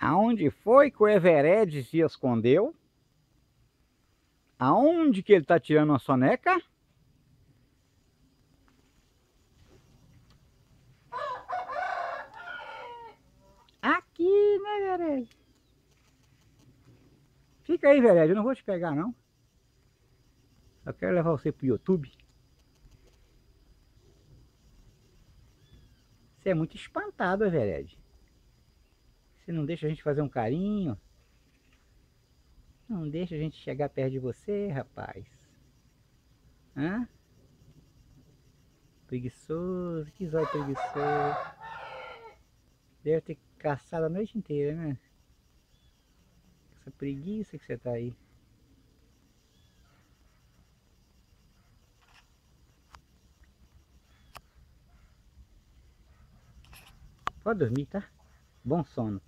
Aonde foi que o Evered se escondeu? Aonde que ele tá tirando a soneca? Aqui, né, Vered? Fica aí, Vered, eu não vou te pegar, não. Eu quero levar você pro YouTube. Você é muito espantado, Vered. Você não deixa a gente fazer um carinho? Não deixa a gente chegar perto de você, rapaz. Hã? Preguiçoso, que zóio preguiçoso. Deve ter caçado a noite inteira, né? Essa preguiça que você tá aí. Pode dormir, tá? Bom sono.